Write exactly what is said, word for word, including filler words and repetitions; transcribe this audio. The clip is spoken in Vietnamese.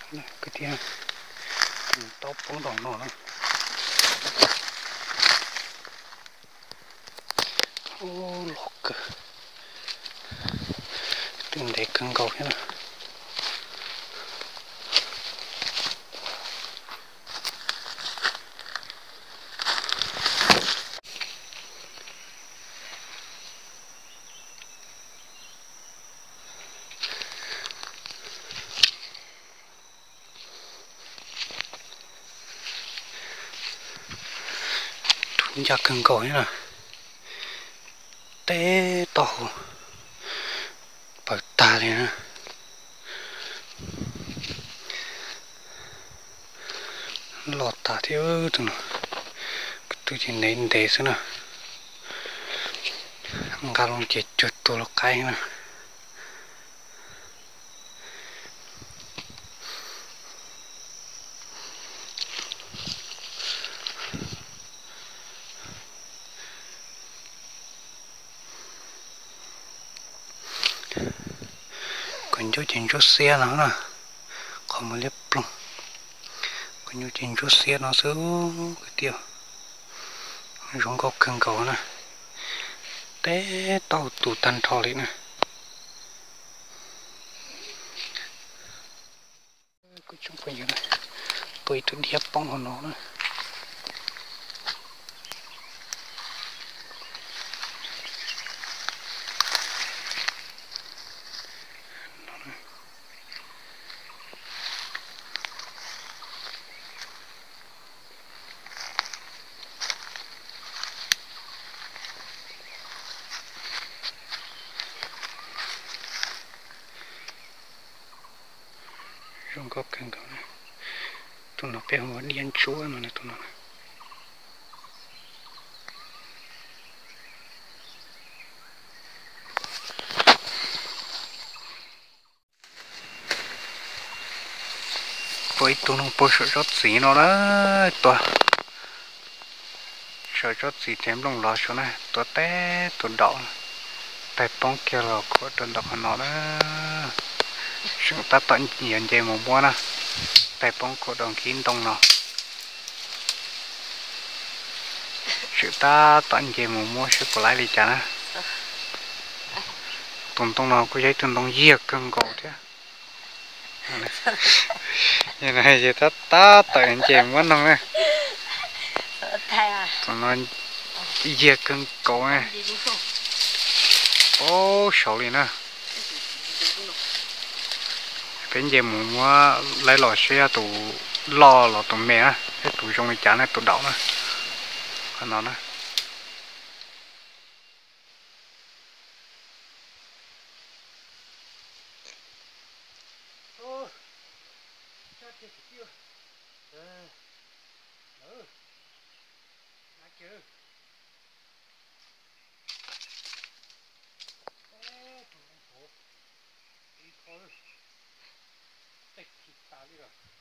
cái tiếng tóc bóng đỏ nọ nữa. Ô lọc cơ từng để cân cầu thế nào thun ra cân cầu thế nào té tàu bật ta lên nè lọt ta thiếu từng tôi chỉ nên để xem nào ngà lông chết chuột tôi là cái nè còn chỗ trên chỗ xe nó nè không có liếp luôn còn chỗ trên chỗ xe nó sướng cái tiêu giống có cân cầu nè té tàu tủ tàn thò lên nè cứ chung quanh như này tôi tự điệp bóng của nó nè giống có cân cầu nè tụi nó béo mà đi ăn chúa mà nè tụi nó với tụi nó bôi sợ chót xí nó đó tụi sợ chót xí chém lông lò xuống này tụi té tụi đỏ tay bóng kia là của tụi đỏ nó đó chúng ta tận nhiên về một mua nè tay bóng của đồng kín đông nó chúng ta tận về một mua sẽ có lại đi chả nè tụi đông nó có giấy tụi đông giết cân cổ thế như này thì ta ta tận chèm quá đông nè tụi nó giết cân cổ nè ô xấu liền nè bên giờ muốn mua lấy lò xe tụ lò lò tụ mẹ á cái tụ trong cái chán này tụ đậu nè còn nó nè Take it,